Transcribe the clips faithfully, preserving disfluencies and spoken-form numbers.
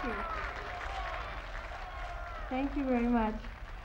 you. Thank you very much.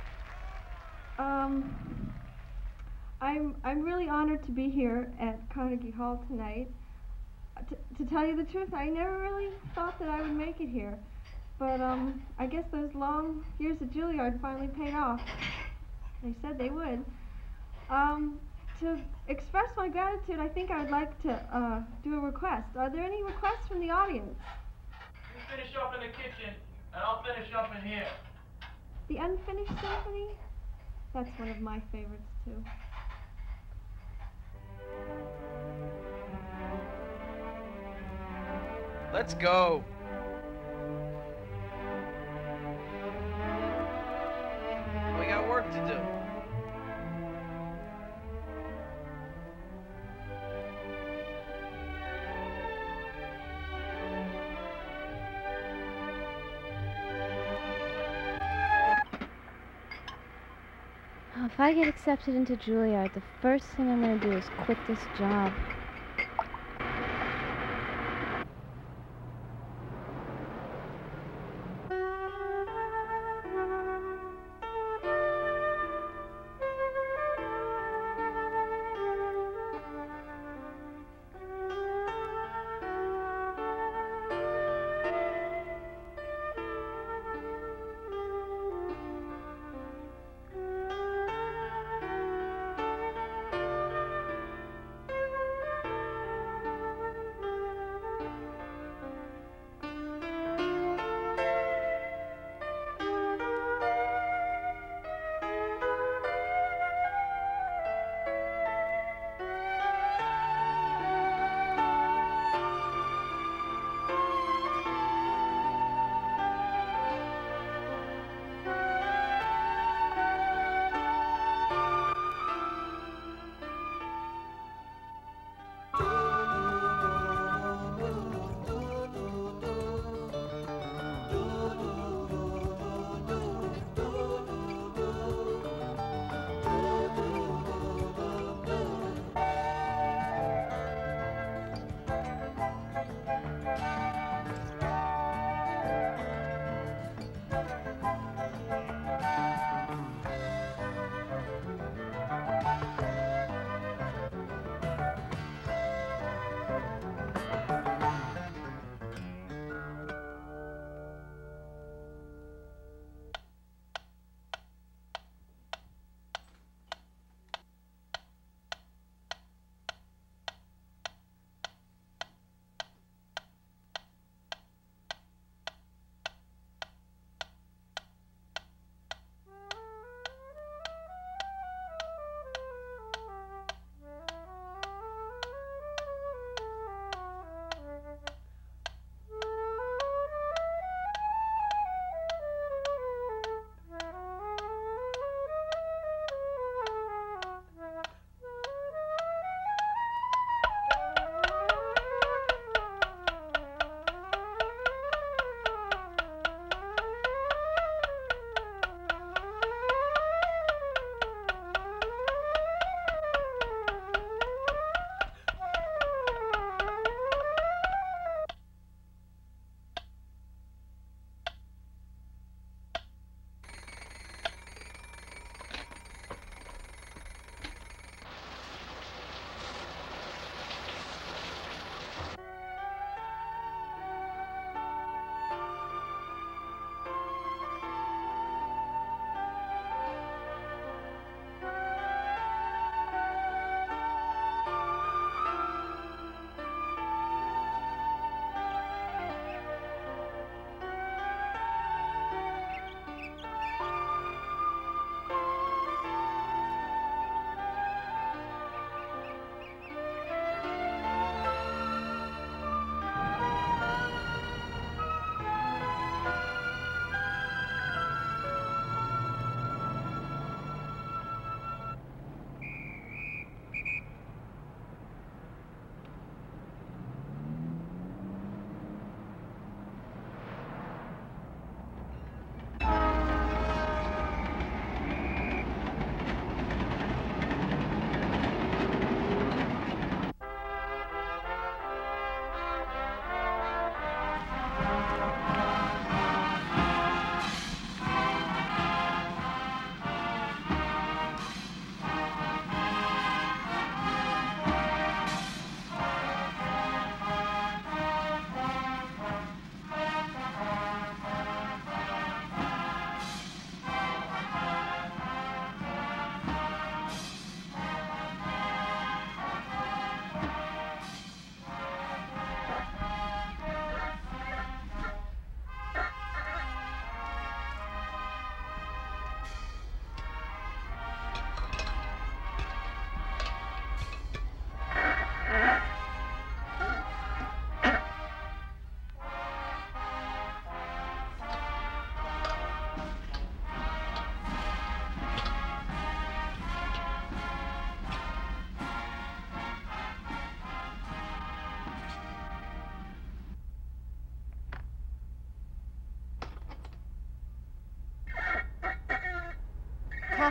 Um, I'm, I'm really honored to be here at Carnegie Hall tonight. Uh, t to tell you the truth, I never really thought that I would make it here. But um, I guess those long years at Juilliard finally paid off. They said they would. Um, to express my gratitude, I think I would like to uh, do a request. Are there any requests from the audience? You finish up in the kitchen, and I'll finish up in here. The Unfinished Symphony? That's one of my favorites, too. Let's go. We got work to do. If I get accepted into Juilliard, the first thing I'm going to do is quit this job.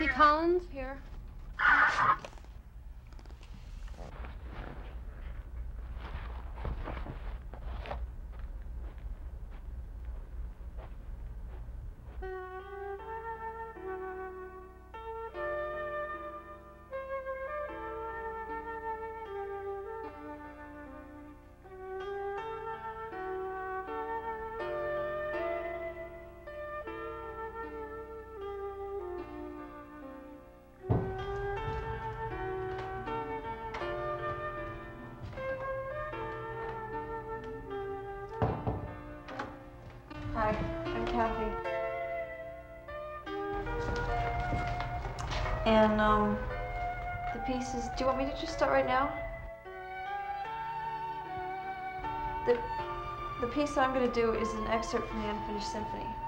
Kathy Collins here. Hi, I'm Kathy. And, um, the piece is, do you want me to just start right now? The, the piece that I'm going to do is an excerpt from the Unfinished Symphony.